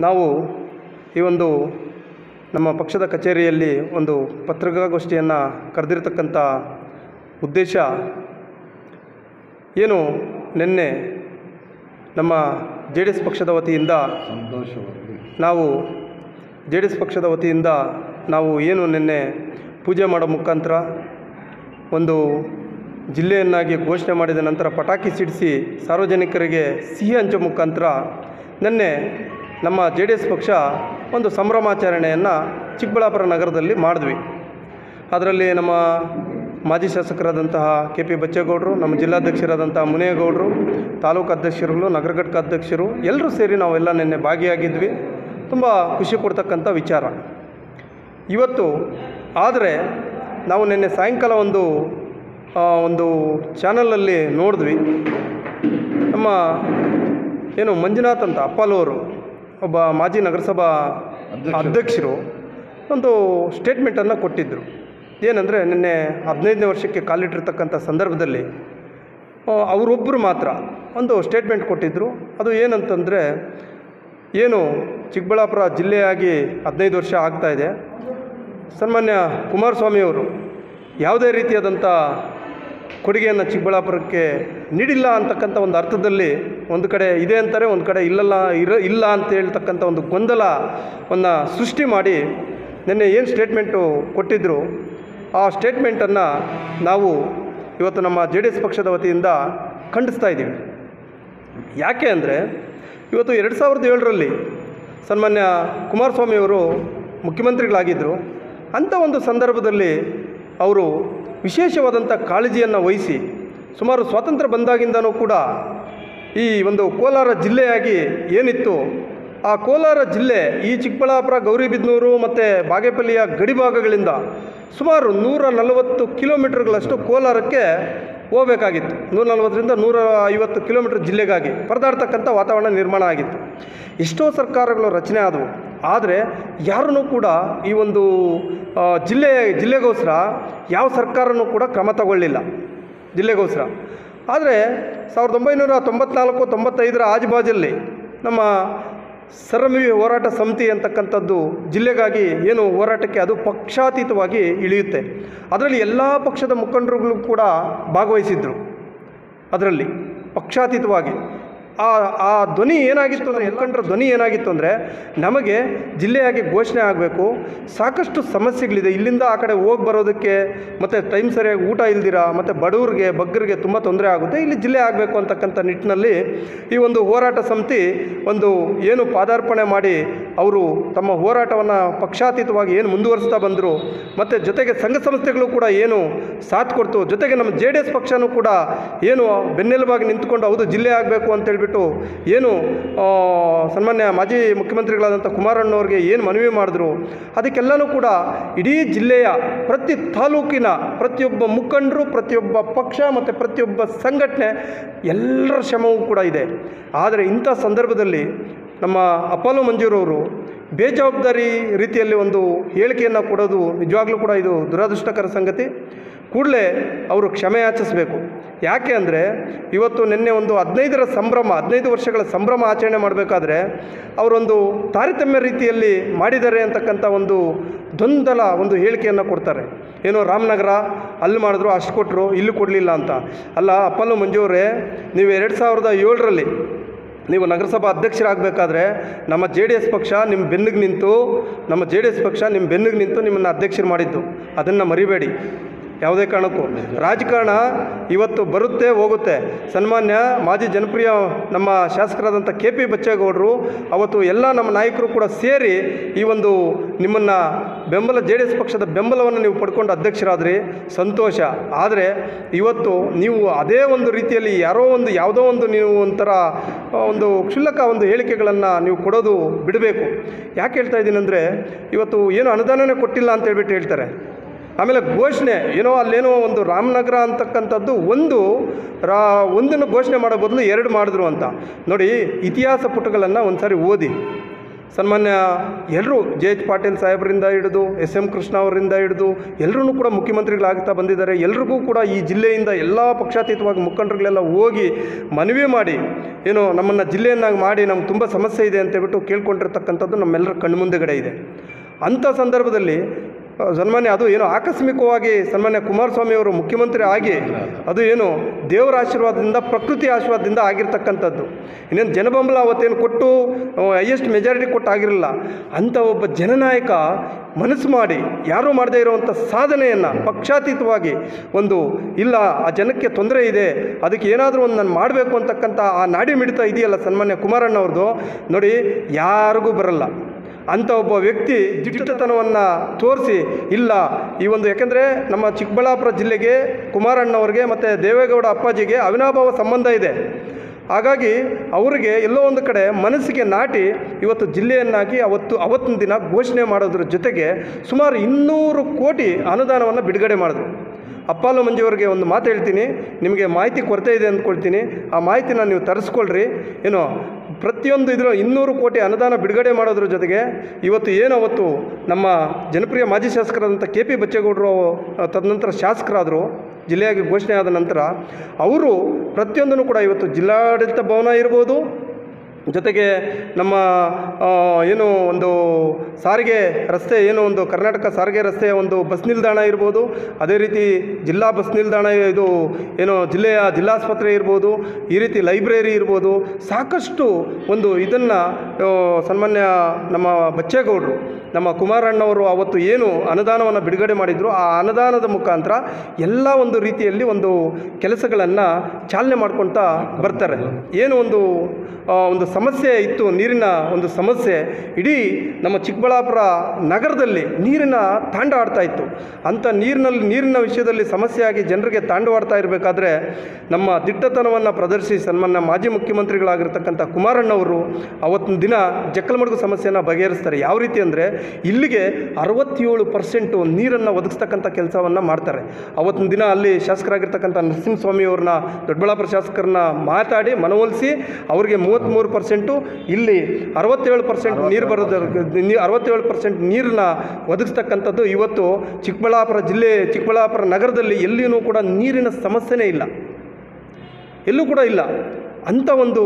ನಾವು ಈ ಒಂದು ನಮ್ಮ ಪಕ್ಷದ ಕಚೇರಿಯಲ್ಲಿ ಒಂದು ಪತ್ರಿಕಾಗೋಷ್ಠಿಯನ್ನು ಕರೆದಿರ್ತಕ್ಕಂಥ ಉದ್ದೇಶ ಏನು, ನಿನ್ನೆ ನಮ್ಮ ಜೆ ಡಿ ಎಸ್ ಪಕ್ಷದ ವತಿಯಿಂದ ನಾವು ಏನು ನಿನ್ನೆ ಪೂಜೆ ಮಾಡೋ ಮುಖಾಂತರ ಒಂದು ಜಿಲ್ಲೆಯನ್ನಾಗಿ ಘೋಷಣೆ ಮಾಡಿದ ನಂತರ ಪಟಾಕಿ ಸಿಡಿಸಿ ಸಾರ್ವಜನಿಕರಿಗೆ ಸಿಹಿ ಹಂಚೋ ಮುಖಾಂತರ ನಿನ್ನೆ ನಮ್ಮ ಜೆ ಡಿ ಎಸ್ ಪಕ್ಷ ಒಂದು ಸಂಭ್ರಮಾಚರಣೆಯನ್ನು ಚಿಕ್ಕಬಳ್ಳಾಪುರ ನಗರದಲ್ಲಿ ಮಾಡಿದ್ವಿ. ಅದರಲ್ಲಿ ನಮ್ಮ ಮಾಜಿ ಶಾಸಕರಾದಂತಹ ಕೆ ಪಿ ಬಚ್ಚೇಗೌಡರು, ನಮ್ಮ ಜಿಲ್ಲಾಧ್ಯಕ್ಷರಾದಂಥ ಮುನೇಗೌಡರು, ತಾಲೂಕು ಅಧ್ಯಕ್ಷರುಗಳು, ನಗರ ಘಟಕ ಅಧ್ಯಕ್ಷರು ಎಲ್ಲರೂ ಸೇರಿ ನಾವೆಲ್ಲ ನಿನ್ನೆ ಭಾಗಿಯಾಗಿದ್ವಿ. ತುಂಬ ಖುಷಿ ಕೊಡ್ತಕ್ಕಂಥ ವಿಚಾರ. ಇವತ್ತು ಆದರೆ ನಾವು ನಿನ್ನೆ ಸಾಯಂಕಾಲ ಒಂದು ಚಾನಲಲ್ಲಿ ನೋಡಿದ್ವಿ. ನಮ್ಮ ಏನು ಮಂಜುನಾಥ್ ಅಂತ ಅಪ್ಪಾಲವರು, ಒಬ್ಬ ಮಾಜಿ ನಗರಸಭಾ ಅಧ್ಯಕ್ಷರು, ಒಂದು ಸ್ಟೇಟ್ಮೆಂಟನ್ನು ಕೊಟ್ಟಿದ್ದರು. ಏನಂದರೆ, ನಿನ್ನೆ 15ನೇ ವರ್ಷಕ್ಕೆ ಕಾಲಿಟ್ಟಿರ್ತಕ್ಕಂಥ ಸಂದರ್ಭದಲ್ಲಿ ಅವರೊಬ್ಬರು ಮಾತ್ರ ಒಂದು ಸ್ಟೇಟ್ಮೆಂಟ್ ಕೊಟ್ಟಿದ್ದರು. ಅದು ಏನಂತಂದರೆ, ಏನು ಚಿಕ್ಕಬಳ್ಳಾಪುರ ಜಿಲ್ಲೆಯಾಗಿ 15 ವರ್ಷ ಆಗ್ತಾಯಿದೆ, ಸನ್ಮಾನ್ಯ ಕುಮಾರಸ್ವಾಮಿಯವರು ಯಾವುದೇ ರೀತಿಯಾದಂಥ ಕೊಡುಗೆಯನ್ನು ಚಿಕ್ಕಬಳ್ಳಾಪುರಕ್ಕೆ ನೀಡಿಲ್ಲ ಅಂತಕ್ಕಂಥ ಒಂದು ಅರ್ಥದಲ್ಲಿ ಒಂದು ಕಡೆ ಇದೆ ಅಂತಾರೆ, ಒಂದು ಕಡೆ ಇಲ್ಲ ಅಂತ ಹೇಳ್ತಕ್ಕಂಥ ಒಂದು ಗೊಂದಲವನ್ನು ಸೃಷ್ಟಿ ಮಾಡಿ ನಿನ್ನೆ ಏನು ಸ್ಟೇಟ್ಮೆಂಟು ಕೊಟ್ಟಿದ್ದರು, ಆ ಸ್ಟೇಟ್ಮೆಂಟನ್ನು ನಾವು ಇವತ್ತು ನಮ್ಮ ಜೆ ಡಿ ಎಸ್ ಪಕ್ಷದ ವತಿಯಿಂದ ಖಂಡಿಸ್ತಾ ಇದ್ದೀವಿ. ಯಾಕೆ ಅಂದರೆ, ಇವತ್ತು 2007ರಲ್ಲಿ ಸನ್ಮಾನ್ಯ ಕುಮಾರಸ್ವಾಮಿಯವರು ಮುಖ್ಯಮಂತ್ರಿಗಳಾಗಿದ್ದರು. ಅಂಥ ಒಂದು ಸಂದರ್ಭದಲ್ಲಿ ಅವರು ವಿಶೇಷವಾದಂಥ ಕಾಳಜಿಯನ್ನು ವಹಿಸಿ ಸುಮಾರು ಸ್ವಾತಂತ್ರ್ಯ ಬಂದಾಗಿಂದನೂ ಕೂಡ ಈ ಒಂದು ಕೋಲಾರ ಜಿಲ್ಲೆಯಾಗಿ ಏನಿತ್ತು, ಆ ಕೋಲಾರ ಜಿಲ್ಲೆ ಈ ಚಿಕ್ಕಬಳ್ಳಾಪುರ, ಗೌರಿಬಿದನೂರು ಮತ್ತು ಬಾಗೇಪಲ್ಲಿಯ ಗಡಿಭಾಗಗಳಿಂದ ಸುಮಾರು 140 ಕಿಲೋಮೀಟರ್ಗಳಷ್ಟು ಕೋಲಾರಕ್ಕೆ ಹೋಗಬೇಕಾಗಿತ್ತು. 140ರಿಂದ 150 ಕಿಲೋಮೀಟರ್ ಜಿಲ್ಲೆಗಾಗಿ ಪರದಾಡ್ತಕ್ಕಂಥ ವಾತಾವರಣ ನಿರ್ಮಾಣ ಆಗಿತ್ತು. ಎಷ್ಟೋ ಸರ್ಕಾರಗಳು ರಚನೆ ಆದವು, ಆದರೆ ಯಾರೂ ಕೂಡ ಈ ಒಂದು ಜಿಲ್ಲೆಗೋಸ್ಕರ ಯಾವ ಸರ್ಕಾರನೂ ಕೂಡ ಕ್ರಮ ತಗೊಳ್ಳಿಲ್ಲ ಜಿಲ್ಲೆಗೋಸ್ಕರ. ಆದರೆ 1994-95 ಆಜುಬಾಜಲ್ಲಿ ನಮ್ಮ ಸರಮಿ ಹೋರಾಟ ಸಮಿತಿ ಅಂತಕ್ಕಂಥದ್ದು ಜಿಲ್ಲೆಗಾಗಿ ಏನು ಹೋರಾಟಕ್ಕೆ ಅದು ಪಕ್ಷಾತೀತವಾಗಿ ಇಳಿಯುತ್ತೆ. ಅದರಲ್ಲಿ ಎಲ್ಲ ಪಕ್ಷದ ಮುಖಂಡರುಗಳು ಕೂಡ ಭಾಗವಹಿಸಿದ್ರು. ಅದರಲ್ಲಿ ಪಕ್ಷಾತೀತವಾಗಿ ಆ ಧ್ವನಿ ಏನಾಗಿತ್ತು ಅಂದರೆ, ಮುಖಂಡರ ಧ್ವನಿ ಏನಾಗಿತ್ತು ಅಂದರೆ, ನಮಗೆ ಜಿಲ್ಲೆಯಾಗಿ ಘೋಷಣೆ ಆಗಬೇಕು, ಸಾಕಷ್ಟು ಸಮಸ್ಯೆಗಳಿದೆ, ಇಲ್ಲಿಂದ ಆ ಕಡೆ ಹೋಗಿ ಬರೋದಕ್ಕೆ ಮತ್ತು ಟೈಮ್ ಸರಿಯಾಗಿ ಊಟ ಇಲ್ದಿರ ಮತ್ತು ಬಡವರಿಗೆ ಬಗ್ಗರಿಗೆ ತುಂಬ ತೊಂದರೆ ಆಗುತ್ತೆ, ಇಲ್ಲಿ ಜಿಲ್ಲೆ ಆಗಬೇಕು ಅಂತಕ್ಕಂಥ ನಿಟ್ಟಿನಲ್ಲಿ ಈ ಒಂದು ಹೋರಾಟ ಸಮಿತಿ ಒಂದು ಏನು ಪಾದಾರ್ಪಣೆ ಮಾಡಿ ಅವರು ತಮ್ಮ ಹೋರಾಟವನ್ನು ಪಕ್ಷಾತೀತವಾಗಿ ಏನು ಮುಂದುವರಿಸ್ತಾ ಬಂದರು. ಮತ್ತು ಜೊತೆಗೆ ಸಂಘ ಸಂಸ್ಥೆಗಳು ಕೂಡ ಏನು ಸಾಥ್ ಕೊಡ್ತು, ಜೊತೆಗೆ ನಮ್ಮ ಜೆ ಡಿ ಎಸ್ ಪಕ್ಷನೂ ಕೂಡ ಏನು ಬೆನ್ನೆಲುಬಾಗಿ ನಿಂತ್ಕೊಂಡು ಹೌದು ಜಿಲ್ಲೆ ಆಗಬೇಕು ಅಂತೇಳ್ಬಿಟ್ಟು ಏನು ಸನ್ಮಾನ್ಯ ಮಾಜಿ ಮುಖ್ಯಮಂತ್ರಿಗಳಾದಂಥ ಕುಮಾರಣ್ಣವ್ರಿಗೆ ಏನು ಮನವಿ ಮಾಡಿದ್ರು, ಅದಕ್ಕೆಲ್ಲನೂ ಕೂಡ ಇಡೀ ಜಿಲ್ಲೆಯ ಪ್ರತಿ ತಾಲೂಕಿನ ಪ್ರತಿಯೊಬ್ಬ ಮುಖಂಡರು, ಪ್ರತಿಯೊಬ್ಬ ಪಕ್ಷ ಮತ್ತು ಪ್ರತಿಯೊಬ್ಬ ಸಂಘಟನೆ ಎಲ್ಲರ ಶ್ರಮವೂ ಕೂಡ ಇದೆ. ಆದರೆ ಇಂಥ ಸಂದರ್ಭದಲ್ಲಿ ನಮ್ಮ ಅಪಾಲೋ ಮಂಜೂರವರು ಬೇಜವಾಬ್ದಾರಿ ರೀತಿಯಲ್ಲಿ ಒಂದು ಹೇಳಿಕೆಯನ್ನು ಕೊಡೋದು ನಿಜವಾಗ್ಲೂ ಕೂಡ ಇದು ದುರದೃಷ್ಟಕರ ಸಂಗತಿ. ಕೂಡಲೇ ಅವರು ಕ್ಷಮೆ ಯಾಚಿಸಬೇಕು. ಯಾಕೆ ಅಂದರೆ, ಇವತ್ತು ನಿನ್ನೆ ಒಂದು 15 ವರ್ಷಗಳ ಸಂಭ್ರಮ ಆಚರಣೆ ಮಾಡಬೇಕಾದ್ರೆ ಅವರೊಂದು ತಾರತಮ್ಯ ರೀತಿಯಲ್ಲಿ ಮಾಡಿದ್ದಾರೆ ಅಂತಕ್ಕಂಥ ಒಂದು ಗೊಂದಲ ಒಂದು ಹೇಳಿಕೆಯನ್ನು ಕೊಡ್ತಾರೆ. ಏನೋ ರಾಮನಗರ ಅಲ್ಲಿ ಮಾಡಿದ್ರು, ಅಷ್ಟು ಕೊಟ್ಟರು, ಇಲ್ಲಿ ಕೊಡಲಿಲ್ಲ ಅಂತ. ಅಲ್ಲ ಅಪ್ಪಲು ಮಂಜೂರೇ, ನೀವು 2007ರಲ್ಲಿ ನೀವು ನಗರಸಭಾ ಅಧ್ಯಕ್ಷರಾಗಬೇಕಾದ್ರೆ ನಮ್ಮ ಜೆ ಡಿ ಎಸ್ ಪಕ್ಷ ನಿಮ್ಮ ಬೆನ್ನಿಗೆ ನಿಂತು ನಿಮ್ಮನ್ನು ಅಧ್ಯಕ್ಷರು ಮಾಡಿದ್ದು, ಅದನ್ನು ಮರಿಬೇಡಿ ಯಾವುದೇ ಕಾರಣಕ್ಕೂ. ರಾಜಕಾರಣ ಇವತ್ತು ಬರುತ್ತೆ ಹೋಗುತ್ತೆ. ಸನ್ಮಾನ್ಯ ಮಾಜಿ ಜನಪ್ರಿಯ ನಮ್ಮ ಶಾಸಕರಾದಂಥ ಕೆ ಪಿ ಬಚ್ಚೇಗೌಡರು ಅವತ್ತು ಎಲ್ಲ ನಮ್ಮ ನಾಯಕರು ಕೂಡ ಸೇರಿ ಈ ಒಂದು ನಿಮ್ಮನ್ನು ಜೆ ಡಿ ಎಸ್ ಪಕ್ಷದ ಬೆಂಬಲವನ್ನು ನೀವು ಪಡ್ಕೊಂಡು ಅಧ್ಯಕ್ಷರಾದ್ರಿ, ಸಂತೋಷ. ಆದರೆ ಇವತ್ತು ನೀವು ಅದೇ ಒಂದು ರೀತಿಯಲ್ಲಿ ಯಾವುದೋ ಒಂದು ನೀವು ಒಂಥರ ಒಂದು ಕ್ಷುಲ್ಲಕ ಒಂದು ಹೇಳಿಕೆಗಳನ್ನು ನೀವು ಕೊಡೋದು ಬಿಡಬೇಕು. ಯಾಕೆ ಹೇಳ್ತಾ ಇದ್ದೀನಿ ಅಂದರೆ, ಇವತ್ತು ಏನು ಅನುದಾನನೇ ಕೊಟ್ಟಿಲ್ಲ ಅಂತೇಳ್ಬಿಟ್ಟು ಹೇಳ್ತಾರೆ. ಆಮೇಲೆ ಘೋಷಣೆ ಏನೋ ಅಲ್ಲೇನೋ ಒಂದು ರಾಮನಗರ ಅಂತಕ್ಕಂಥದ್ದು ಒಂದನ್ನು ಘೋಷಣೆ ಮಾಡೋ ಬದಲು 2 ಮಾಡಿದ್ರು ಅಂತ. ನೋಡಿ, ಇತಿಹಾಸ ಪುಟಗಳನ್ನು ಒಂದು ಸಾರಿ ಓದಿ. ಸನ್ಮಾನ್ಯ ಎಲ್ಲರೂ ಜೆ ಎಚ್ ಪಾಟೀಲ್ ಸಾಹೇಬರಿಂದ ಹಿಡಿದು ಎಸ್.ಎಂ. ಕೃಷ್ಣ ಅವರಿಂದ ಹಿಡಿದು ಎಲ್ಲರೂ ಕೂಡ ಮುಖ್ಯಮಂತ್ರಿಗಳಾಗ್ತಾ ಬಂದಿದ್ದಾರೆ. ಎಲ್ರಿಗೂ ಕೂಡ ಈ ಜಿಲ್ಲೆಯಿಂದ ಎಲ್ಲ ಪಕ್ಷಾತೀತವಾಗಿ ಮುಖಂಡರುಗಳೆಲ್ಲ ಹೋಗಿ ಮನವಿ ಮಾಡಿ ಏನು ನಮ್ಮನ್ನು ಜಿಲ್ಲೆಯನ್ನಾಗಿ ಮಾಡಿ ನಮ್ಗೆ ತುಂಬ ಸಮಸ್ಯೆ ಇದೆ ಅಂತೇಳ್ಬಿಟ್ಟು ಕೇಳ್ಕೊಂಡಿರ್ತಕ್ಕಂಥದ್ದು ನಮ್ಮೆಲ್ಲರ ಕಣ್ಮುಂದೆಗಡೆ ಇದೆ. ಅಂಥ ಸಂದರ್ಭದಲ್ಲಿ ಸನ್ಮಾನ್ಯ ಅದು ಏನು ಆಕಸ್ಮಿಕವಾಗಿ ಸನ್ಮಾನ್ಯ ಕುಮಾರಸ್ವಾಮಿಯವರು ಮುಖ್ಯಮಂತ್ರಿ ಆಗಿ ಅದು ಏನು ದೇವರ ಆಶೀರ್ವಾದದಿಂದ ಪ್ರಕೃತಿ ಆಶೀರ್ವಾದದಿಂದ ಆಗಿರ್ತಕ್ಕಂಥದ್ದು. ಇನ್ನೇನು ಜನಬೆಂಬಲ ಅವತ್ತೇನು ಕೊಟ್ಟು ಹೈಯೆಸ್ಟ್ ಮೆಜಾರಿಟಿ ಕೊಟ್ಟು ಆಗಿರಲಿಲ್ಲ. ಅಂಥ ಒಬ್ಬ ಜನನಾಯಕ ಮನಸ್ಸು ಮಾಡಿ ಯಾರೂ ಮಾಡದೇ ಇರುವಂಥ ಸಾಧನೆಯನ್ನು ಪಕ್ಷಾತೀತವಾಗಿ ಒಂದು ಇಲ್ಲ ಆ ಜನಕ್ಕೆ ತೊಂದರೆ ಇದೆ ಅದಕ್ಕೆ ಏನಾದರೂ ಒಂದು ನಾನು ಮಾಡಬೇಕು ಅಂತಕ್ಕಂಥ ಆ ನಾಡಿ ಮಿಡಿತ ಇದೆಯಲ್ಲ ಸನ್ಮಾನ್ಯ ಕುಮಾರಣ್ಣವ್ರದ್ದು ನೋಡಿ ಯಾರಿಗೂ ಬರಲ್ಲ. ಅಂಥ ಒಬ್ಬ ವ್ಯಕ್ತಿ ದಿಟ್ಟತನವನ್ನು ತೋರಿಸಿ ಇಲ್ಲ ಈ ಒಂದು ಯಾಕೆಂದರೆ ನಮ್ಮ ಚಿಕ್ಕಬಳ್ಳಾಪುರ ಜಿಲ್ಲೆಗೆ ಕುಮಾರಣ್ಣವ್ರಿಗೆ ಮತ್ತು ದೇವೇಗೌಡ ಅಪ್ಪಾಜಿಗೆ ಅವಿನಾಭಾವ ಸಂಬಂಧ ಇದೆ. ಹಾಗಾಗಿ ಅವರಿಗೆ ಎಲ್ಲೋ ಒಂದು ಕಡೆ ಮನಸ್ಸಿಗೆ ನಾಟಿ ಇವತ್ತು ಜಿಲ್ಲೆಯನ್ನಾಗಿ ಅವತ್ತಿನ ದಿನ ಘೋಷಣೆ ಮಾಡೋದ್ರ ಜೊತೆಗೆ ಸುಮಾರು 200 ಕೋಟಿ ಅನುದಾನವನ್ನು ಬಿಡುಗಡೆ ಮಾಡಿದ್ರು. ಅಪ್ಪಾಲು ಮಂಜುವರಿಗೆ ಒಂದು ಮಾತು ಹೇಳ್ತೀನಿ, ನಿಮಗೆ ಮಾಹಿತಿ ಕೊರತೆ ಇದೆ ಅಂದ್ಕೊಳ್ತೀನಿ, ಆ ಮಾಹಿತಿನ ನೀವು ತರಿಸ್ಕೊಳ್ರಿ. ಏನೋ ಪ್ರತಿಯೊಂದು ಇದರ 200 ಕೋಟಿ ಅನುದಾನ ಬಿಡುಗಡೆ ಮಾಡೋದ್ರ ಜೊತೆಗೆ ಇವತ್ತು ಅವತ್ತು ನಮ್ಮ ಜನಪ್ರಿಯ ಮಾಜಿ ಶಾಸಕರಾದಂಥ KP ಬಚ್ಚೇಗೌಡರು ತದನಂತರ ಶಾಸಕರಾದರು ಜಿಲ್ಲೆಯಾಗಿ ಘೋಷಣೆ ಆದ ನಂತರ ಅವರು ಪ್ರತಿಯೊಂದನ್ನು ಕೂಡ ಇವತ್ತು ಜಿಲ್ಲಾಡಳಿತ ಭವನ ಇರ್ಬೋದು, ಜೊತೆಗೆ ನಮ್ಮ ಏನು ಒಂದು ಸಾರಿಗೆ ರಸ್ತೆ ಏನು ಒಂದು ಕರ್ನಾಟಕ ಸಾರಿಗೆ ರಸ್ತೆಯ ಒಂದು ಬಸ್ ನಿಲ್ದಾಣ ಇರ್ಬೋದು, ಅದೇ ರೀತಿ ಜಿಲ್ಲಾ ಬಸ್ ನಿಲ್ದಾಣ ಇದು ಏನು ಜಿಲ್ಲೆಯ ಜಿಲ್ಲಾಸ್ಪತ್ರೆ ಇರ್ಬೋದು, ಈ ರೀತಿ ಲೈಬ್ರರಿ ಇರ್ಬೋದು, ಸಾಕಷ್ಟು ಒಂದು ಇದನ್ನು ಸನ್ಮಾನ್ಯ ನಮ್ಮ ಬಚ್ಚೇಗೌಡರು ನಮ್ಮ ಕುಮಾರಣ್ಣವರು ಅವತ್ತು ಏನು ಅನುದಾನವನ್ನು ಬಿಡುಗಡೆ ಮಾಡಿದರು ಆ ಅನುದಾನದ ಮುಖಾಂತರ ಎಲ್ಲ ಒಂದು ರೀತಿಯಲ್ಲಿ ಒಂದು ಕೆಲಸಗಳನ್ನು ಚಾಲನೆ ಮಾಡ್ಕೊಳ್ತಾ ಬರ್ತಾರೆ. ಏನು ಒಂದು ಸಮಸ್ಯೆ ಇತ್ತು, ನೀರಿನ ಒಂದು ಸಮಸ್ಯೆ ಇಡೀ ನಮ್ಮ ಚಿಕ್ಕಬಳ್ಳಾಪುರ ನಗರದಲ್ಲಿ ನೀರಿನ ತಾಂಡ ಆಡ್ತಾ ಇತ್ತು. ಅಂಥ ನೀರಿನ ವಿಷಯದಲ್ಲಿ ಸಮಸ್ಯೆಯಾಗಿ ಜನರಿಗೆ ತಾಂಡವಾಡ್ತಾ ಇರಬೇಕಾದ್ರೆ ನಮ್ಮ ದಿಟ್ಟತನವನ್ನು ಪ್ರದರ್ಶಿಸಿ ಸನ್ಮಾನ್ಯ ಮಾಜಿ ಮುಖ್ಯಮಂತ್ರಿಗಳಾಗಿರ್ತಕ್ಕಂಥ ಕುಮಾರಣ್ಣವರು ಅವತ್ತಿನ ದಿನ ಜಕ್ಕಲಮಡುಗು ಸಮಸ್ಯೆಯನ್ನು ಬಗೆಹರಿಸ್ತಾರೆ. ಯಾವ ರೀತಿ ಅಂದರೆ ಇಲ್ಲಿಗೆ 67% ನೀರನ್ನು ಒದಗಿಸ್ತಕ್ಕಂಥ ಕೆಲಸವನ್ನು ಮಾಡ್ತಾರೆ. ಅವತ್ತಿನ ದಿನ ಅಲ್ಲಿ ಶಾಸಕರಾಗಿರ್ತಕ್ಕಂಥ ನರಸಿಂಹಸ್ವಾಮಿಯವ್ರನ್ನ ದೊಡ್ಡಬಳ್ಳಾಪುರ ಶಾಸಕರನ್ನ ಮಾತಾಡಿ ಮನವೊಲಿಸಿ ಅವರಿಗೆ 33%, ಇಲ್ಲಿ 67% ನೀರು ಬರೋದು 67% ನೀರನ್ನ ಒದಗಿಸ್ತಕ್ಕಂಥದ್ದು ಇವತ್ತು ಚಿಕ್ಕಬಳ್ಳಾಪುರ ನಗರದಲ್ಲಿ ಎಲ್ಲಿಯೂ ಕೂಡ ನೀರಿನ ಸಮಸ್ಯೆನೇ ಇಲ್ಲ, ಎಲ್ಲೂ ಕೂಡ ಇಲ್ಲ. ಅಂಥ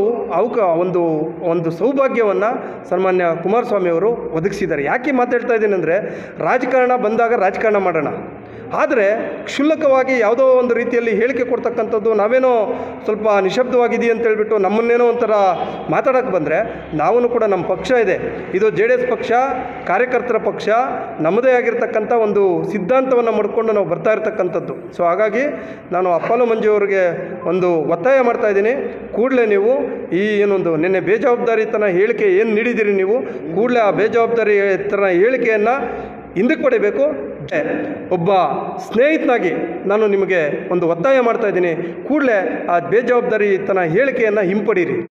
ಒಂದು ಸೌಭಾಗ್ಯವನ್ನು ಸನ್ಮಾನ್ಯ ಕುಮಾರಸ್ವಾಮಿಯವರು ಒದಗಿಸಿದ್ದಾರೆ. ಯಾಕೆ ಮಾತಾಡ್ತಾ ಇದ್ದೀನಿ ಅಂದರೆ ರಾಜಕಾರಣ ಬಂದಾಗ ರಾಜಕಾರಣ ಮಾಡೋಣ, ಆದರೆ ಕ್ಷುಲ್ಲಕವಾಗಿ ಯಾವುದೋ ಒಂದು ರೀತಿಯಲ್ಲಿ ಹೇಳಿಕೆ ಕೊಡ್ತಕ್ಕಂಥದ್ದು ನಾವೇನೋ ಸ್ವಲ್ಪ ನಿಶಬ್ದವಾಗಿದೆಯೇ ಅಂತೇಳ್ಬಿಟ್ಟು ನಮ್ಮನ್ನೇನೋ ಒಂಥರ ಮಾತಾಡೋಕ್ಕೆ ಬಂದರೆ ನಾವು ಕೂಡ ನಮ್ಮ ಪಕ್ಷ ಇದೆ, ಇದು JDS ಪಕ್ಷ, ಕಾರ್ಯಕರ್ತರ ಪಕ್ಷ, ನಮ್ಮದೇ ಆಗಿರ್ತಕ್ಕಂಥ ಒಂದು ಸಿದ್ಧಾಂತವನ್ನು ಮಾಡಿಕೊಂಡು ನಾವು ಬರ್ತಾ ಇರ್ತಕ್ಕಂಥದ್ದು. ಸೊ ಹಾಗಾಗಿ ನಾನು ಅಪ್ಪಾಲು ಮಂಜುವರಿಗೆ ಒಂದು ಒತ್ತಾಯ ಮಾಡ್ತಾ ಇದ್ದೀನಿ, ಕೂಡಲೇ ನೀವು ಈ ಏನೊಂದು ನಿನ್ನೆ ಬೇಜವಾಬ್ದಾರಿತನ ಹೇಳಿಕೆ ಏನು ನೀಡಿದ್ದೀರಿ ನೀವು ಕೂಡಲೇ ಆ ಬೇಜವಾಬ್ದಾರಿತನ ಹೇಳಿಕೆಯನ್ನು ಹಿಂದಕ್ಕೆ ಪಡಿಬೇಕು. ಒಬ್ಬ ಸ್ನೇಹಿತನಾಗಿ ನಾನು ನಿಮಗೆ ಒಂದು ಒತ್ತಾಯ ಮಾಡ್ತಾ ಇದ್ದೀನಿ, ಕೂಡಲೇ ಆ ಬೇಜವಾಬ್ದಾರಿತನ ಹೇಳಿಕೆಯನ್ನು ಹಿಂಪಡೀರಿ.